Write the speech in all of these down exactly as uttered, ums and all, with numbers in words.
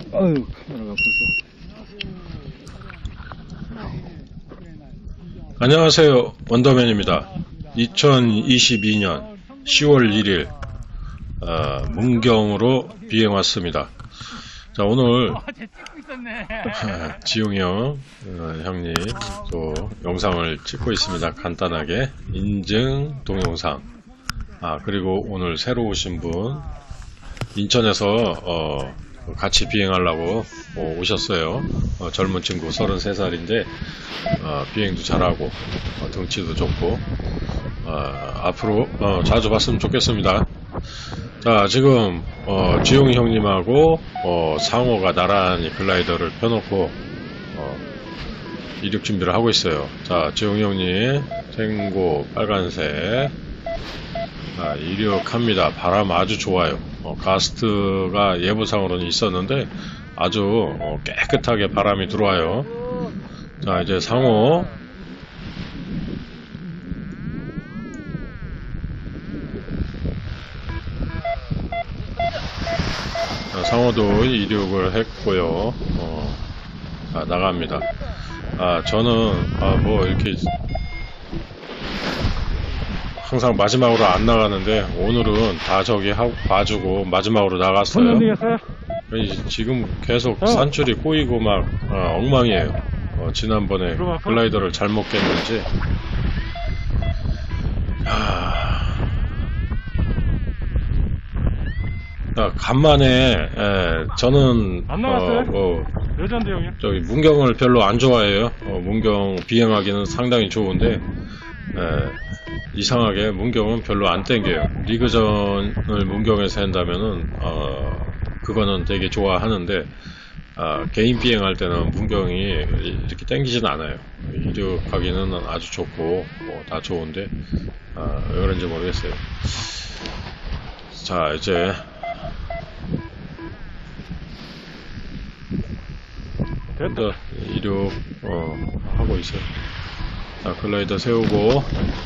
아유, 카메라가 벌써. 안녕하세요, 원더맨입니다. 이천이십이 년 시월 일일 어, 문경으로 비행 왔습니다. 자, 오늘 지용이 형, 어, 형님 또 영상을 찍고 있습니다. 간단하게 인증 동영상. 아, 그리고 오늘 새로 오신 분 인천에서 어, 같이 비행하려고 어, 오셨어요. 어, 젊은 친구 서른세 살인데 어, 비행도 잘하고 어, 덩치도 좋고 어, 앞으로 어, 자주 봤으면 좋겠습니다. 자, 지금 어, 지용이 형님하고 어, 상호가 나란히 글라이더를 펴놓고 어, 이륙 준비를 하고 있어요. 자, 지용이 형님 생고 빨간색. 아, 이륙합니다. 바람 아주 좋아요. 어, 가스트가 예보상으로는 있었는데 아주 어, 깨끗하게 바람이 들어와요. 자, 이제 상호 자, 상호도 이륙을 했고요. 어, 자, 나갑니다. 아, 저는 아, 뭐 이렇게 항상 마지막으로 안 나가는데 오늘은 다 저기 하고 봐주고 마지막으로 나갔어요. 지금 계속 산줄이 꼬이고 막 어, 엉망이에요. 어, 지난번에 글라이더를 잘못 깼는지. 하... 자, 간만에 에, 저는 안 나갔어요? 어, 뭐, 레전드 형이요? 저기 문경을 별로 안 좋아해요. 어, 문경 비행하기는 상당히 좋은데 에, 이상하게 문경은 별로 안 땡겨요. 리그전을 문경에서 한다면은 어, 그거는 되게 좋아하는데 어, 개인 비행할 때는 문경이 이렇게 땡기진 않아요. 이륙하기는 아주 좋고 뭐 다 좋은데 어, 왜 그런지 모르겠어요. 자, 이제 됐다. 이륙 어, 하고 있어요. 자, 글라이더 세우고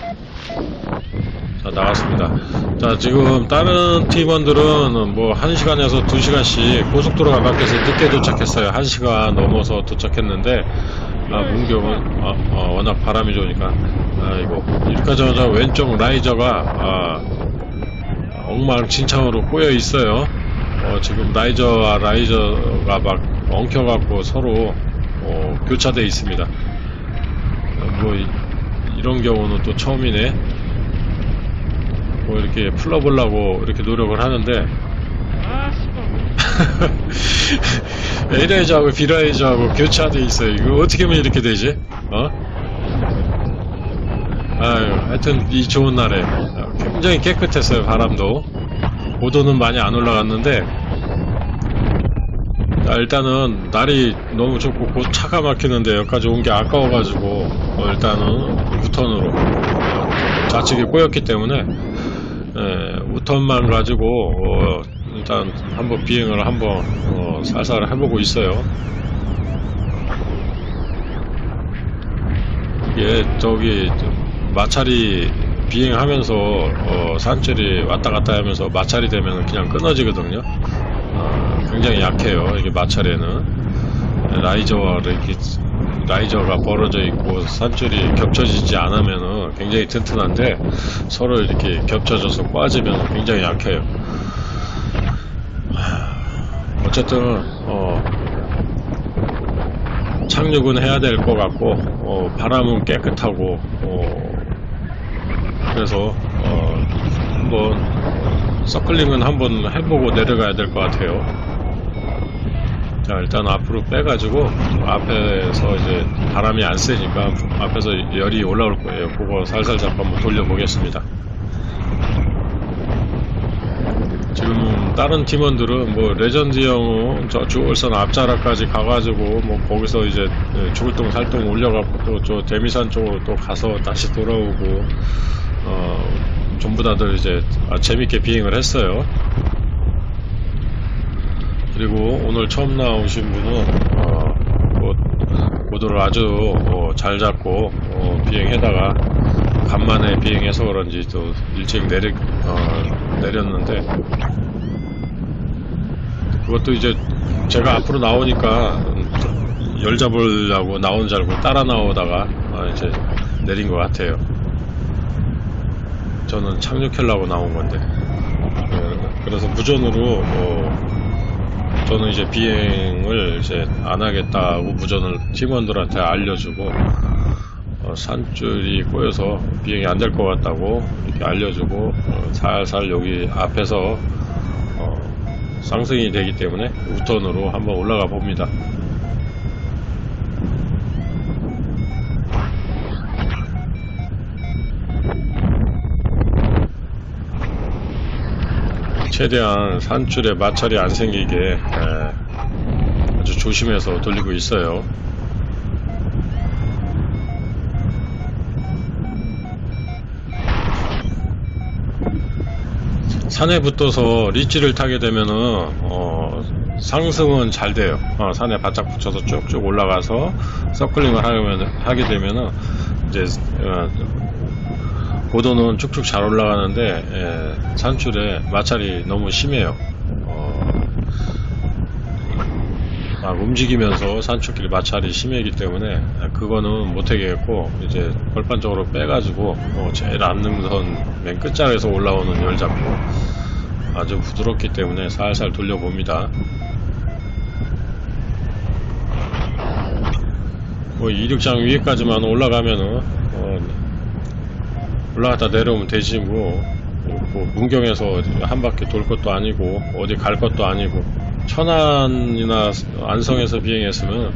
자, 나왔습니다. 자, 지금 다른 팀원들은 뭐 한 시간에서 두 시간씩 고속도로 가깝게서 늦게 도착했어요. 한 시간 넘어서 도착했는데 아, 문경은 아, 아, 워낙 바람이 좋으니까 아이고 이륙하자마자 왼쪽 라이저가 아, 엉망진창으로 꼬여 있어요. 어, 지금 라이저와 라이저가 막 엉켜갖고 서로 어, 교차되어 있습니다. 뭐 이, 이런 경우는 또 처음이네. 뭐 이렇게 풀어보려고 이렇게 노력을 하는데 A라이저하고 B라이저하고 교차돼 있어요. 이거 어떻게 하면 이렇게 되지? 어? 아유, 하여튼 이 좋은 날에 굉장히 깨끗했어요. 바람도 고도는 많이 안 올라갔는데 자, 일단은 날이 너무 좋고 곧 차가 막히는데 여기까지 온 게 아까워가지고 어, 일단은 우턴으로 어, 좌측이 꼬였기 때문에 예, 우턴만 가지고 어, 일단 한번 비행을 한번 어, 살살 해보고 있어요. 이게 저기 마찰이 비행하면서 어, 산줄이 왔다갔다 하면서 마찰이 되면 그냥 끊어지거든요. 어, 굉장히 약해요. 이게 마찰에는 라이저와 이렇게 라이저가 벌어져 있고 산줄이 겹쳐지지 않으면은 굉장히 튼튼한데 서로 이렇게 겹쳐져서 빠지면 굉장히 약해요. 어쨌든 어, 착륙은 해야 될 것 같고 어, 바람은 깨끗하고 어, 그래서 어, 한번 서클링은 한번 해보고 내려가야 될 것 같아요. 자, 일단 앞으로 빼가지고 앞에서 이제 바람이 안 세니까 앞에서 열이 올라올 거예요. 그거 살살 잡고 한번 돌려보겠습니다. 지금 다른 팀원들은 뭐 레전드 형은 저 주월선 앞자락까지 가가지고 뭐 거기서 이제 죽을똥 살똥 올려갖고 또 저 대미산 쪽으로 또 가서 다시 돌아오고 어 전부 다들 이제 재밌게 비행을 했어요. 그리고 오늘 처음 나오신 분은 어, 뭐 고도를 아주 어, 잘 잡고 어, 비행해다가 간만에 비행해서 그런지 또 일찍 내리, 어, 내렸는데 그것도 이제 제가 앞으로 나오니까 열 잡으려고 나온 줄 알고 따라 나오다가 이제 내린 것 같아요. 저는 착륙하려고 나온 건데. 그래서 무전으로 어 저는 이제 비행을 이제 안 하겠다고 무전을 팀원들한테 알려주고, 어 산줄이 꼬여서 비행이 안 될 것 같다고 이렇게 알려주고, 어 살살 여기 앞에서 어 상승이 되기 때문에 우턴으로 한번 올라가 봅니다. 최대한 산줄에 마찰이 안 생기게 에, 아주 조심해서 돌리고 있어요. 산에 붙어서 리치를 타게 되면은 어, 상승은 잘 돼요. 어, 산에 바짝 붙여서 쭉쭉 올라가서 서클링을 하면, 하게 되면은 이제 어, 고도는 쭉쭉 잘 올라가는데, 예, 산줄에 마찰이 너무 심해요. 어, 막 움직이면서 산줄끼리 마찰이 심하기 때문에 그거는 못하겠고, 이제 벌판적으로 빼가지고 어, 제일 안능선 맨 끝자리에서 올라오는 열 잡고 아주 부드럽기 때문에 살살 돌려봅니다. 뭐 이륙장 위에까지만 올라가면은 어, 올라갔다 내려오면 되지 뭐, 뭐 문경에서 한 바퀴 돌 것도 아니고 어디 갈 것도 아니고, 천안이나 안성에서 비행했으면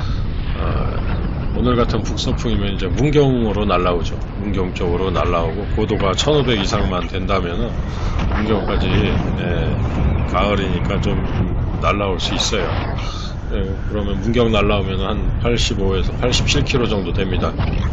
어, 오늘 같은 북서풍이면 이제 문경으로 날라오죠. 문경 쪽으로 날라오고 고도가 천오백 이상만 된다면은 문경까지, 예, 가을이니까 좀 날라올 수 있어요. 예, 그러면 문경 날라오면 한 팔십오에서 팔십칠 킬로미터 정도 됩니다.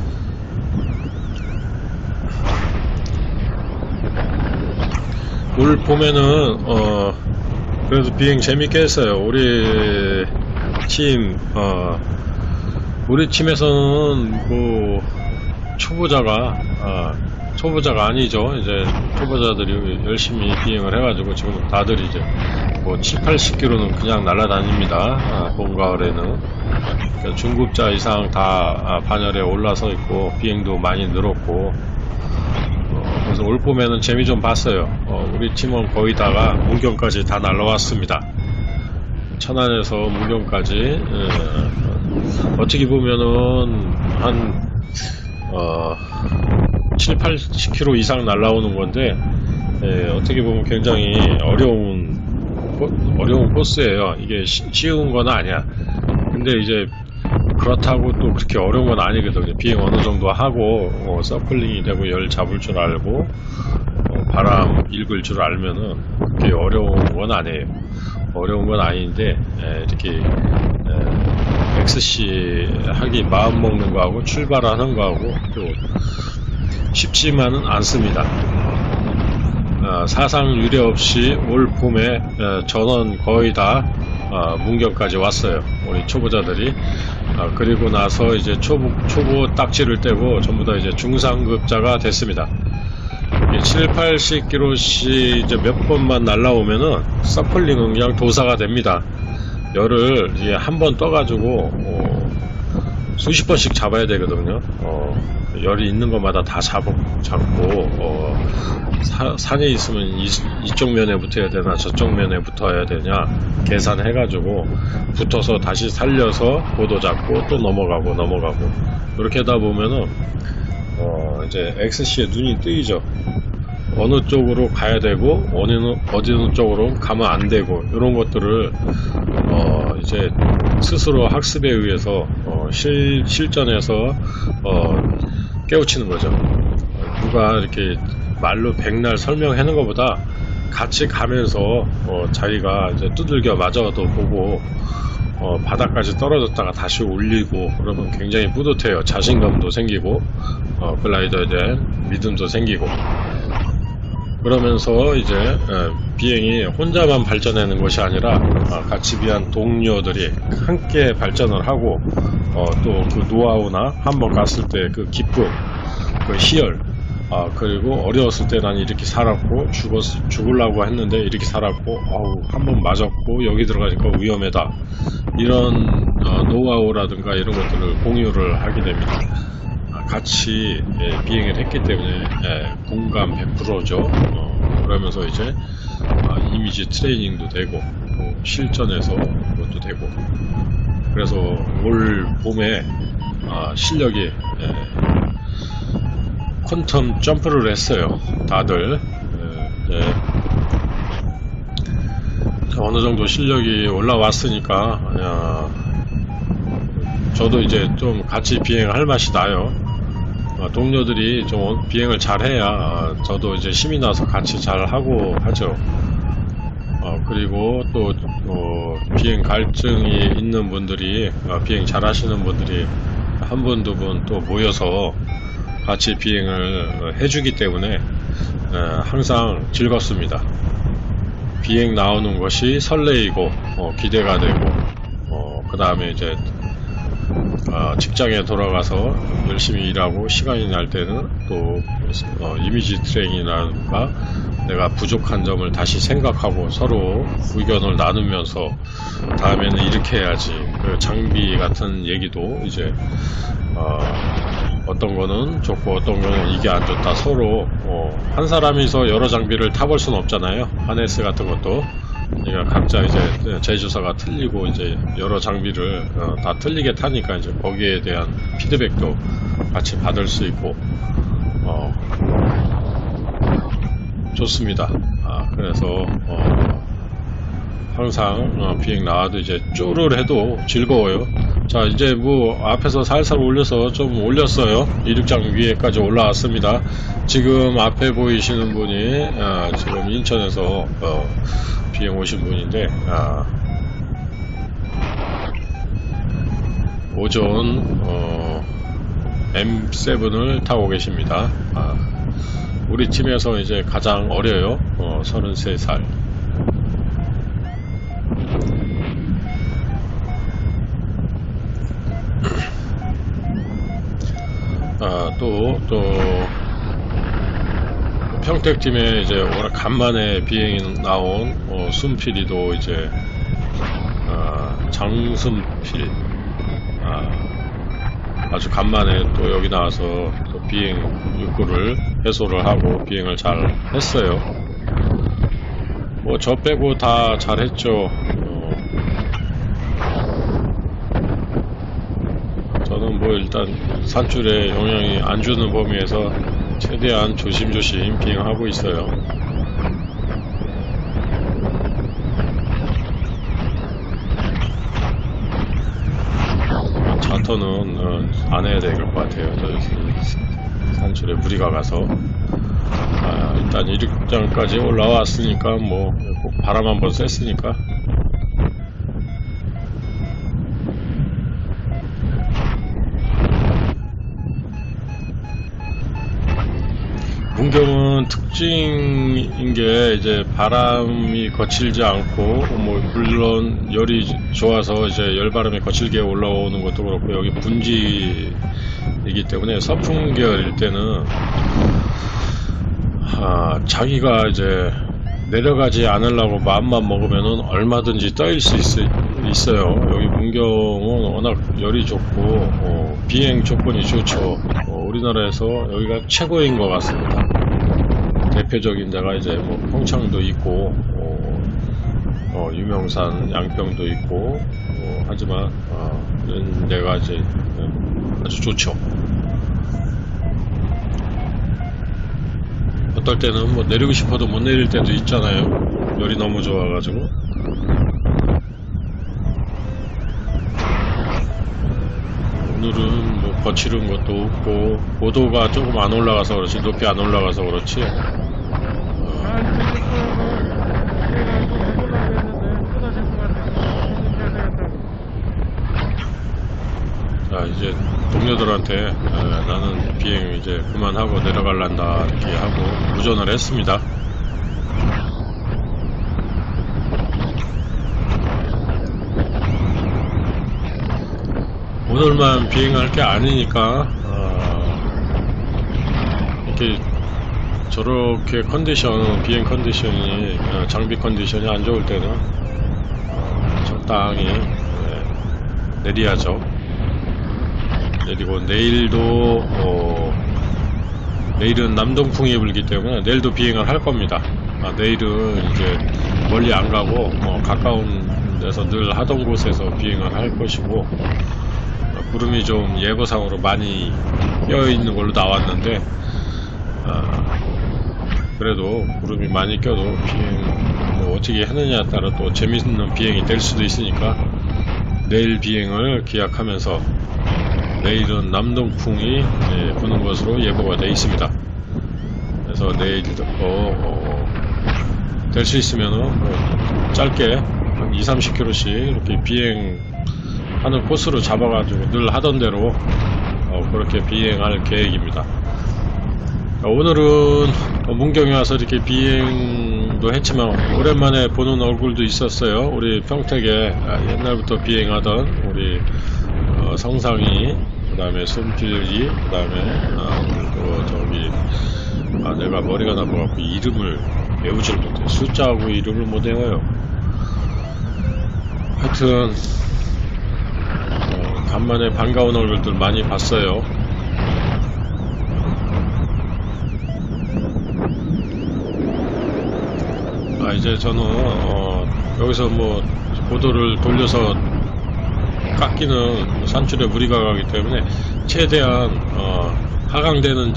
올 봄에는 어 그래도 비행 재밌게 했어요. 우리 팀 어 우리 팀에서는 뭐 초보자가 어, 초보자가 아니죠. 이제 초보자들이 열심히 비행을 해가지고 지금 다들 이제 뭐 칠, 팔십 킬로미터는 그냥 날아다닙니다. 아, 봄 가을에는 그러니까 중급자 이상 다 아, 반열에 올라서 있고 비행도 많이 늘었고. 그래서 올 봄에는 재미 좀 봤어요. 어, 우리 팀원 거의 다가 문경까지 다 날라왔습니다. 천안에서 문경까지, 예, 어떻게 보면은 한 어, 칠, 팔십 킬로미터 이상 날라오는 건데, 예, 어떻게 보면 굉장히 어려운 어려운 코스예요. 이게 시, 쉬운 건 아니야. 근데 이제 그렇다고 또 그렇게 어려운 건 아니거든요. 비행 어느 정도 하고 어, 서클링이 되고 열 잡을 줄 알고 어, 바람 읽을 줄 알면은 그렇게 어려운 건 아니에요. 어려운 건 아닌데, 에, 이렇게 에, 엑스씨 하기 마음 먹는 거하고 출발하는 거하고 또 쉽지만은 않습니다. 어, 사상 유례 없이 올 봄에 어, 전원 거의 다 어, 문경까지 왔어요. 우리 초보자들이. 어, 그리고 나서 이제 초보, 초보 딱지를 떼고 전부 다 이제 중상급자가 됐습니다. 칠, 팔십 킬로미터씩 이제 몇 번만 날라오면은 서클링은 그냥 도사가 됩니다. 열을 이제 한 번 떠가지고 어, 수십 번씩 잡아야 되거든요. 어, 열이 있는 것마다 다 잡, 잡고 어, 사, 산에 있으면 이, 이쪽 면에 붙어야 되나 저쪽 면에 붙어야 되냐 계산해가지고 붙어서 다시 살려서 고도 잡고 또 넘어가고 넘어가고 이렇게 하다 보면은 어, 이제 엑스씨의 눈이 뜨이죠. 어느 쪽으로 가야 되고 어느 어느 쪽으로 가면 안 되고 이런 것들을 어, 이제 스스로 학습에 의해서 어, 실, 실전에서 어, 깨우치는 거죠. 누가 이렇게 말로 백날 설명하는 것보다 같이 가면서 어, 자기가 이제 두들겨 맞아도 보고 어, 바닥까지 떨어졌다가 다시 올리고 그러면 굉장히 뿌듯해요. 자신감도 생기고 어, 글라이더에 대한 믿음도 생기고 그러면서 이제 에, 비행이 혼자만 발전하는 것이 아니라 어, 같이 비한 동료들이 함께 발전을 하고 어, 또 그 노하우나 한번 갔을 때 그 기쁨, 그 희열 아, 그리고 어려웠을 때 난 이렇게 살았고, 죽었, 죽으려고 했는데 이렇게 살았고, 아우, 한 번 맞았고, 여기 들어가니까 위험하다. 이런, 어, 노하우라든가 이런 것들을 공유를 하게 됩니다. 아, 같이, 예, 비행을 했기 때문에, 예, 공감 백 퍼센트죠. 어, 그러면서 이제, 아, 이미지 트레이닝도 되고, 또 실전에서 그것도 되고, 그래서 올 봄에, 아, 실력이, 예, 퀀텀 점프를 했어요. 다들 예, 예. 어느 정도 실력이 올라왔으니까 야, 저도 이제 좀 같이 비행할 맛이 나요. 아, 동료들이 좀 비행을 잘해야 아, 저도 이제 힘이 나서 같이 잘 하고 하죠. 어, 그리고 또 어, 비행 갈증이 있는 분들이 어, 비행 잘하시는 분들이 한 분 두 분 또 모여서 같이 비행을 해주기 때문에 항상 즐겁습니다. 비행 나오는 것이 설레이고 어, 기대가 되고 어, 그 다음에 이제 어, 직장에 돌아가서 열심히 일하고 시간이 날 때는 또 어, 이미지 트레이닝이라든가 내가 부족한 점을 다시 생각하고 서로 의견을 나누면서 다음에는 이렇게 해야지, 그 장비 같은 얘기도 이제 어, 어떤 거는 좋고 어떤 거는 이게 안 좋다, 서로 어, 한 사람이서 여러 장비를 타볼 수는 없잖아요. 하네스 같은 것도 그러니까 각자 이제 제조사가 틀리고 이제 여러 장비를 어, 다 틀리게 타니까 이제 거기에 대한 피드백도 같이 받을 수 있고 어, 좋습니다. 아, 그래서 어, 항상 어, 비행 나와도 이제 쭈를 해도 즐거워요. 자, 이제 뭐 앞에서 살살 올려서 좀 올렸어요. 이륙장 위에까지 올라왔습니다. 지금 앞에 보이시는 분이 아, 지금 인천에서 어, 비행 오신 분인데 아, 오전 어, 엠 세븐을 타고 계십니다. 아, 우리 팀에서 이제 가장 어려요. 어, 서른세 살. 아, 또, 또, 평택팀에 이제 워낙 간만에 비행이 나온, 어, 순필이도 이제, 아, 장순필. 아, 아주 간만에 또 여기 나와서 또 비행 욕구를 해소를 하고 비행을 잘 했어요. 뭐, 저 빼고 다 잘했죠. 저는 뭐 일단 산줄에 영향이 안 주는 범위에서 최대한 조심조심 비행하고 있어요. 차터는 어, 안 해야 될 것 같아요. 저 산줄에 무리가 가서 아, 일단 이륙장까지 올라왔으니까 뭐 바람 한번 쐈으니까 문경은 특징인 게 이제 바람이 거칠지 않고 뭐 물론 열이 좋아서 이제 열바람이 거칠게 올라오는 것도 그렇고 여기 분지이기 때문에 서풍 계열일 때는 아, 자기가 이제 내려가지 않으려고 마음만 먹으면은 얼마든지 떠일 수 있, 있어요. 여기 문경은 워낙 열이 좋고 어, 비행 조건이 좋죠. 어, 우리나라에서 여기가 최고인 것 같습니다. 대표적인 데가 이제 뭐 평창도 있고 어, 어, 유명산 양평도 있고 어, 하지만 어, 이런 데가 이제 아주 좋죠. 어떨 때는 뭐 내리고 싶어도 못 내릴 때도 있잖아요. 열이 너무 좋아가지고. 오늘은 뭐 거칠은 것도 없고 고도가 조금 안 올라가서 그렇지, 높이 안 올라가서 그렇지. 자, 이제 동료들한테 에, 나는 비행 이제 그만하고 내려갈란다 이렇게 하고 무전을 했습니다. 오늘만 비행할 게 아니니까 어, 이렇게 저렇게 컨디션, 비행 컨디션이, 어, 장비 컨디션이 안 좋을 때는 어, 적당히 네, 내려야죠. 내리고 내일도 어, 내일은 남동풍이 불기 때문에 내일도 비행을 할 겁니다. 아, 내일은 이제 멀리 안 가고 어, 가까운 데서 늘 하던 곳에서 비행을 할 것이고, 어, 구름이 좀 예보상으로 많이 껴 있는 걸로 나왔는데, 아, 그래도 구름이 많이 껴도 비행 뭐 어떻게 하느냐에 따라 또 재밌는 비행이 될 수도 있으니까 내일 비행을 기약하면서, 내일은 남동풍이 예, 부는 것으로 예보가 되어 있습니다. 그래서 내일도 어, 어, 될 수 있으면은 뭐 짧게 한 이삼십 킬로미터씩 이렇게 비행하는 코스로 잡아가지고 늘 하던 대로 어, 그렇게 비행할 계획입니다. 오늘은 문경에 와서 이렇게 비행도 했지만 오랜만에 보는 얼굴도 있었어요. 우리 평택에 옛날부터 비행하던 우리 어, 성상이, 그 다음에 손필이, 그 다음에 아, 또 저기 아, 내가 머리가 나빠갖고 이름을 외우질 못해. 숫자하고 이름을 못 외워요. 하여튼 어, 간만에 반가운 얼굴들 많이 봤어요. 아, 이제 저는 어, 여기서 뭐 고도를 돌려서 깎이는 산줄에 무리가 가기 때문에 최대한 어, 하강되는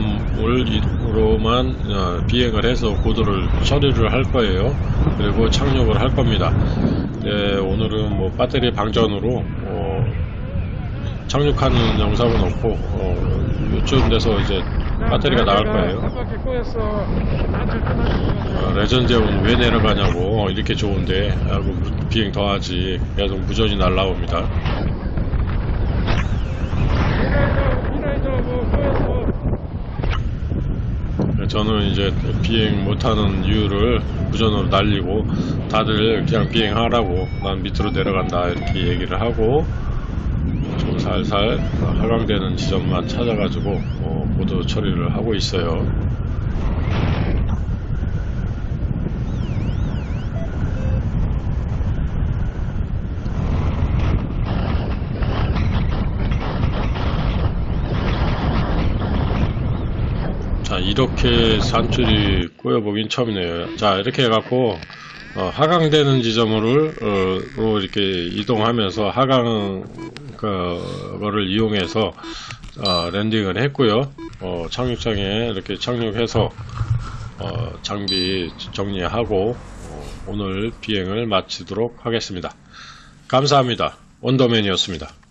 지점으로만 어, 비행을 해서 고도를 처리를 할 거예요. 그리고 착륙을 할 겁니다. 네, 오늘은 뭐 배터리 방전으로 어, 착륙하는 영상은 없고 어, 요쯤 돼서 이제 배터리가 나갈 거예요. 어, 레전드형은 왜 내려가냐고, 이렇게 좋은데 하고 비행 더 하지. 계속 무전이 날라옵니다. 저는 이제 비행 못하는 이유를 무전으로 날리고 다들 그냥 비행하라고, 난 밑으로 내려간다 이렇게 얘기를 하고 좀 살살 하강되는 지점만 찾아가지고 어, 고도 처리를 하고 있어요. 자, 이렇게 산줄이 꼬여보긴 처음이네요. 자, 이렇게 해갖고 어, 하강되는 지점으로 어, 이렇게 이동하면서 하강 그거를 이용해서 어, 랜딩을 했고요. 어, 착륙장에 이렇게 착륙해서 어, 장비 정리하고 어, 오늘 비행을 마치도록 하겠습니다. 감사합니다. 원더맨이었습니다.